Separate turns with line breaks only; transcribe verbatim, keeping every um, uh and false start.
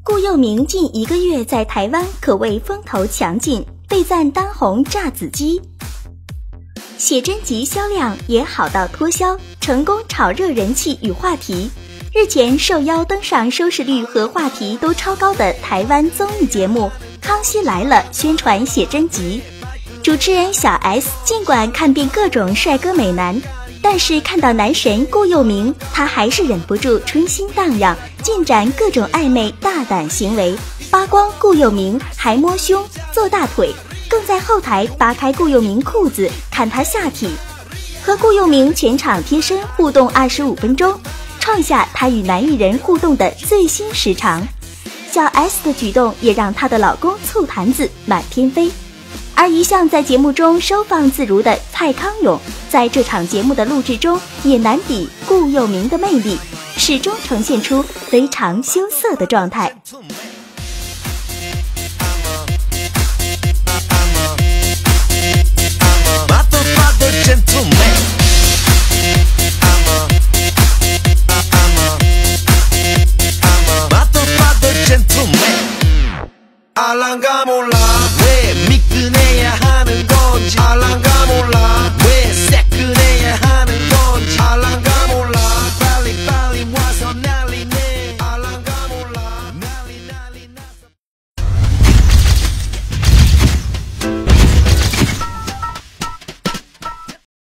顾佑明近一个月在台湾可谓风头强劲，被赞当红炸子鸡。写真集销量也好到脱销，成功炒热人气与话题。日前受邀登上收视率和话题都超高的台湾综艺节目《康熙来了》宣传写真集。主持人小 S 尽管看遍各种帅哥美男，但是看到男神顾佑明，他还是忍不住春心荡漾，尽展各种暧昧大胆行为，扒光顾佑明，还摸胸坐大腿，更在后台扒开顾佑明裤子看他下体，和顾佑明全场贴身互动二十五分钟，创下他与男艺人互动的最新时长。小 S 的举动也让她的老公醋坛子满天飞。而一向在节目中收放自如的蔡康永，在这场节目的录制中也难抵顾佑明的魅力，始终呈现出非常羞涩的状态。